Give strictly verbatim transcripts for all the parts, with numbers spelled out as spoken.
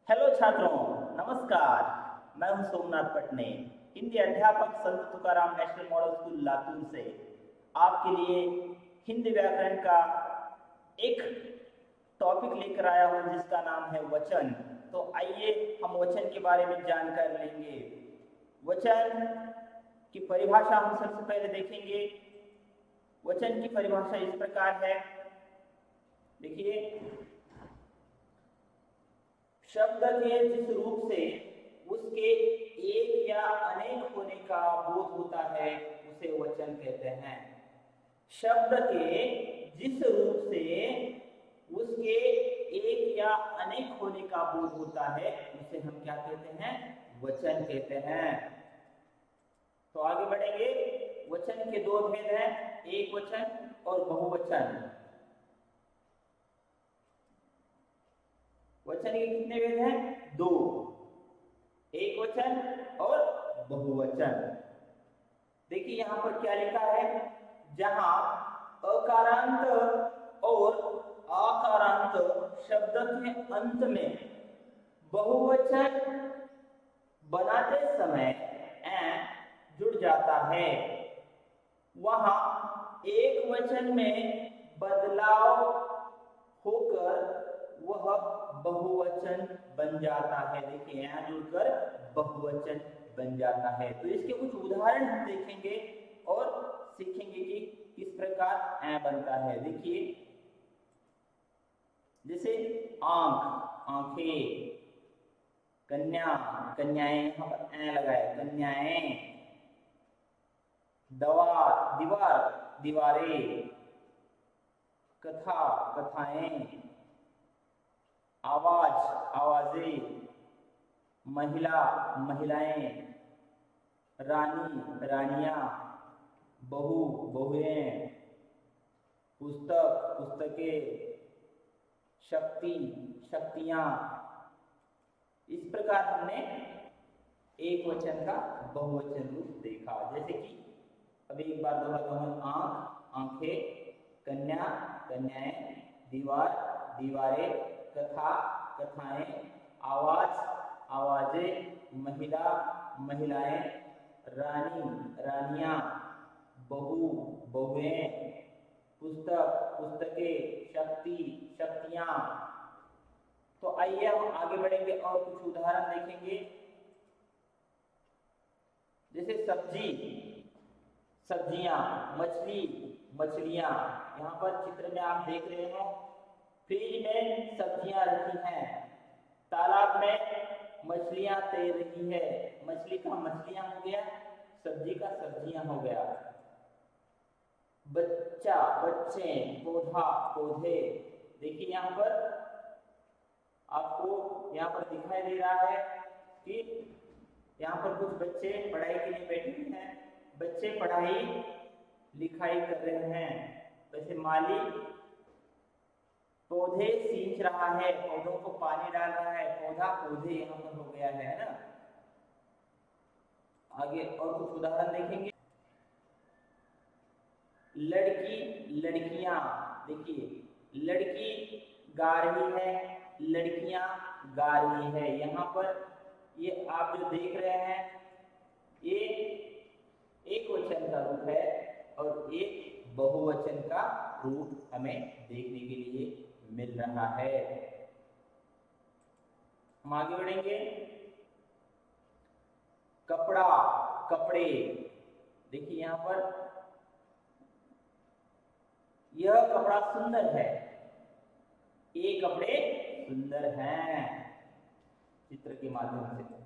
Hello छात्रों, नमस्कार। मैं हूं सोमनाथ पटने, हिंदी अध्यापक Sant Tukaram national model school Latur से आपके लिए हिंदी व्याकरण का एक टॉपिक लेकर आया हूं जिसका नाम है वचन। तो आइए हम वचन के बारे में जानकारी लेंगे। वचन की परिभाषा हम सबसे पहले देखेंगे। वचन की परिभाषा इस प्रकार है, देखिए, शब्द के जिस रूप से उसके एक या अनेक होने का बोध होता है उसे वचन कहते हैं। शब्द के जिस रूप से उसके एक या अनेक होने का बोध होता है उसे हम क्या कहते हैं? वचन कहते हैं। तो आगे बढ़ेंगे। वचन के दो भेद हैं, एक वचन और बहुवचन। वचन के कितने भेद हैं? दो, एक वचन और बहुवचन। देखिए यहां पर क्या लिखा है, जहां अकारांत और आकारांत शब्द के अंत में बहुवचन बनाते समय ए जुड़ जाता है, वहां एक वचन में बदलाव होकर वह बहुवचन बन जाता है। देखिए यहाँ जुड़कर बहुवचन बन जाता है। तो इसके कुछ उदाहरण हम देखेंगे और सीखेंगे कि किस प्रकार ऐ बनता है। देखिए, जैसे आंख, आंखें, कन्या, कन्याएं, यहाँ पर ऐ लगाए, कन्याएं। दवा, दीवार, दीवारें। कथा, कथाएं। आवाज, आवाजें। महिला, महिलाएं। रानी, रानियां। बहू, बहुएं। पुस्तक, पुस्तकें। शक्ति, शक्तियां। इस प्रकार हमने एक वचन का बहुवचन रूप देखा। जैसे कि अभी एक बार दोहराता हूं, आंख, आंखें। कन्या, कन्याएं। दीवार, दीवारें। कथा, कथाएं। आवाज, आवाजें। महिला, महिलाएं। रानी, रानियां। बहू, बहुएं। पुस्तक, पुस्तकें। शक्ति, शक्तियां। तो आइए हम आगे बढ़ेंगे और कुछ उदाहरण देखेंगे। जैसे सब्जी, सब्जियां। मछली, मछलियां। यहाँ पर चित्र में आप देख रहे हो, फ्रिज में सब्जियां रखी हैं, तालाब में मछलियां तैर रही है। मछली का मछलियां हो गया, सब्जी का सब्जियां हो गया। बच्चा, बच्चे। पौधा, पौधे। देखिए यहाँ पर आपको यहाँ पर दिखाई दे रहा है कि यहाँ पर कुछ बच्चे पढ़ाई के लिए बैठे हुए हैं। बच्चे पढ़ाई लिखाई कर रहे हैं। वैसे माली पौधे सींच रहा है, पौधों को पानी डाल रहा है। पौधा, पौधे यहाँ पर हो गया है ना। आगे और कुछ उदाहरण देखेंगे। लड़की, लड़कियां। देखिए, लड़की गा रही है, लड़कियां गा रही है। यहाँ पर ये आप जो देख रहे हैं ये एक वचन का रूप है और एक बहुवचन का रूप हमें देखने के लिए मिल रहा है। हम आगे बढ़ेंगे। कपड़ा, कपड़े। देखिए यहाँ पर यह कपड़ा सुंदर है, ये कपड़े सुंदर हैं। चित्र के माध्यम से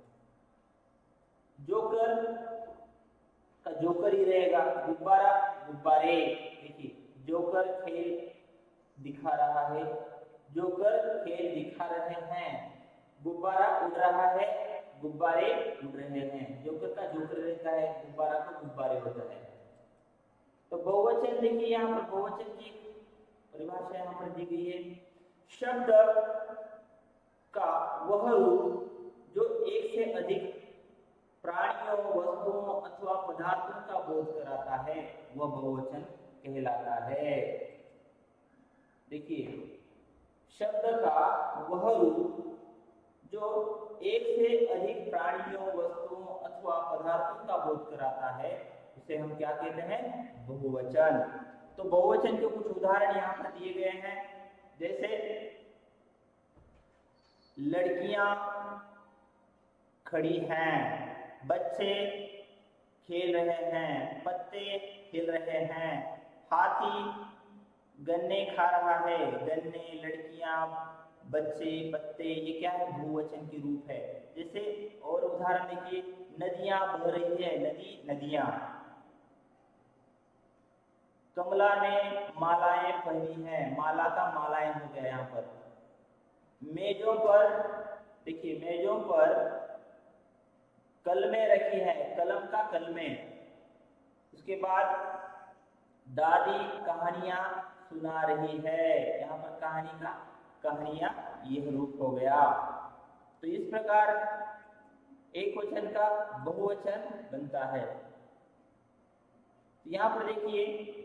जोकर का जोकर ही रहेगा। गुब्बारा, गुब्बारे। देखिए, जोकर खेल दिखा रहा है, जोकर खेल दिखा रहे हैं। गुब्बारा उड़ रहा है, गुब्बारे उड़ रहे हैं। जोकर का जोकर रहता है, गुब्बारा का गुब्बारे होता है। तो बहुवचन देखिए, यहाँ पर बहुवचन की परिभाषा यहाँ पर दी गई है। शब्द का वह रूप जो एक से अधिक प्राणियों, वस्तुओं अथवा पदार्थों का बोध कराता है वह बहुवचन कहलाता है। देखिए, शब्द का वह रूप जो एक से अधिक प्राणियों, वस्तुओं अथवा पदार्थों का बोध कराता है उसे हम क्या कहते हैं? बहुवचन। तो बहुवचन के कुछ उदाहरण यहाँ पर दिए गए हैं, जैसे लड़कियां खड़ी हैं, बच्चे खेल रहे हैं, पत्ते हिल रहे हैं, हाथी गन्ने खा रहा है। गन्ने, लड़कियां, बच्चे, पत्ते, ये क्या है? बहुवचन के रूप है। जैसे और उदाहरण देखिए, नदियां बह रही है, नदी, नदियां। कमला ने मालाएं पहनी है, माला का मालाएं हो गया यहाँ पर। मेजों पर देखिए, मेजों पर कलमें रखी है, कलम का कलमें। उसके बाद दादी कहानियां सुना रही है, यहाँ पर कहानी का कहानियां यह रूप हो गया। तो इस प्रकार एक वचन का बहुवचन बनता है। यहाँ पर देखिए,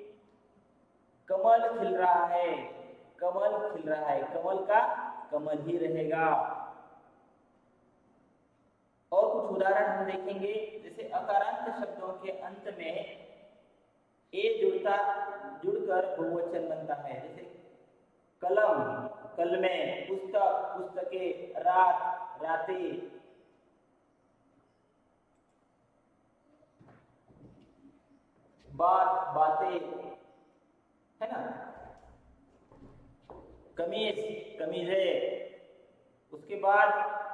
कमल खिल रहा है, कमल खिल रहा है, कमल का कमल ही रहेगा। और कुछ उदाहरण हम देखेंगे, जैसे अकारांत शब्दों के अंत में ए जुड़ता जुड़कर बहुवचन बनता है। जैसे कलम, कलमें, पुस्तक, पुस्तकें, रात, रातें। बात, बातें, है ना। कमीज, कमीजें। उसके बाद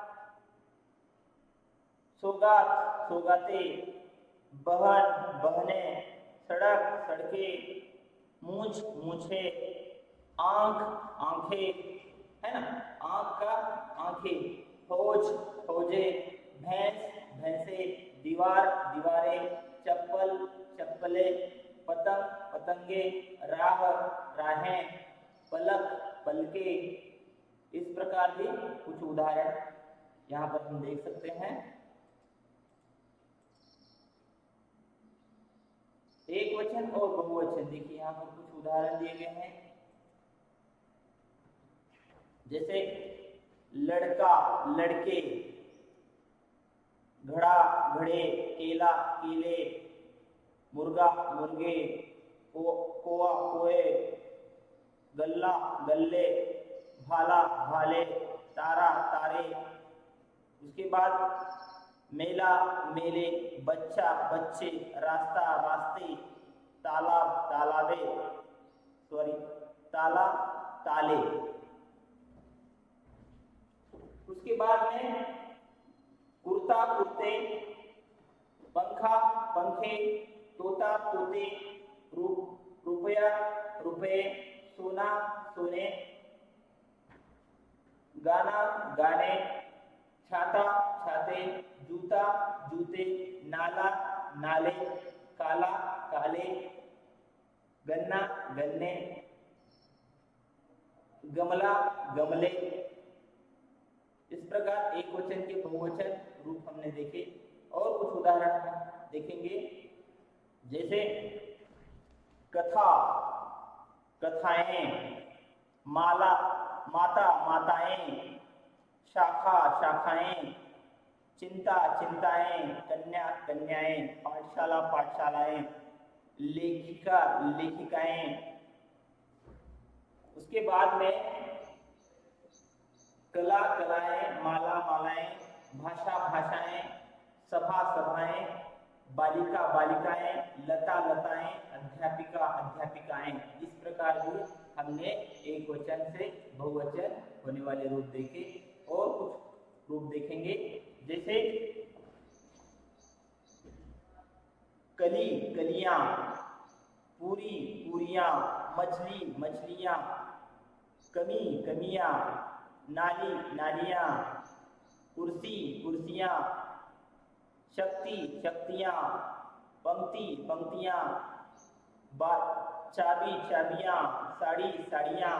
सौगात, सौगातें। बहन, बहनें। सड़क, सड़कें। मूंछ, मूंछे। आंख, आंखें, है ना, आंख का आंखें। फौज, फौजें। भैंस, भैंसे। दीवार, दीवारें। चप्पल, चप्पलें। पतंग, पतंगे। राह, राहें। पलक, पलके। इस प्रकार भी कुछ उदाहरण यहाँ पर हम देख सकते हैं। एक वचन और बहुवचन, देखिए यहाँ पर कुछ उदाहरण दिए गए हैं, जैसे लड़का, लड़के। घड़ा, घड़े। केला, केले। मुर्गा, मुर्गे। को, कोआ, कोए। गल्ला, गल्ले। भाला, भाले। तारा, तारे। उसके बाद मेला, मेले। बच्चा, बच्चे। रास्ता, रास्ते। तालाब, तालाबे। सॉरी, ताला, ताले। उसके बाद में कुर्ता, कुर्ते। पंखा, पंखे। तोता, तोते। रुपया, रुपए। सोना, सोने। गाना, गाने। छाता, छाते। जूता, जूते। नाला, नाले। काला, काले। गन्ना, गन्ने। गमला, गमले। इस प्रकार एक वचन के बहुवचन रूप हमने देखे। और कुछ उदाहरण देखेंगे, जैसे कथा, कथाएं। माला, माता, माताएं। शाखा, शाखाएं। चिंता, चिंताएं। कन्या, कन्याएं। पाठशाला, पाठशालाएं। लेखिका, लेखिकाएं। उसके बाद में कला, कलाएं। माला, मालाएं। भाषा, भाषाएं। सभा, सभाएं। बालिका, बालिकाएं। लता, लताएं। अध्यापिका, अध्यापिकाएं। इस प्रकार भी हमने एक वचन से बहुवचन होने वाले रूप देखे। और कुछ रूप देखेंगे, जैसे कली, कलियां। पूरी, पूरियां। मछली, मछलियां। कमी, कमियां। नाली, नालियां। कुर्सी, कुर्सियां। शक्ति, शक्तियां। पंक्ति, पंक्तियां। चाबी, चाबियां। साड़ी, साड़ियां।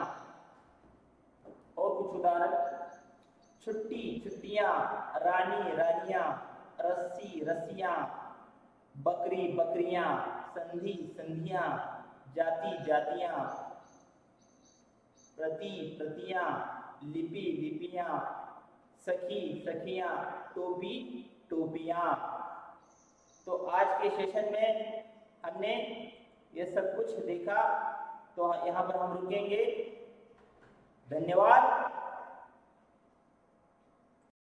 और कुछ उदाहरण, छुट्टी, छुट्टियां। रानी, रानियां। रस्सी, रस्सियां। बकरी, बकरियां। संधि, संधियां। जाति, जातियां। प्रति, प्रतियां। लिपि, लिपियां। सखी सखियां, टोपी टोपियां। तो आज के सेशन में हमने ये सब कुछ देखा, तो यहाँ पर हम रुकेंगे। धन्यवाद।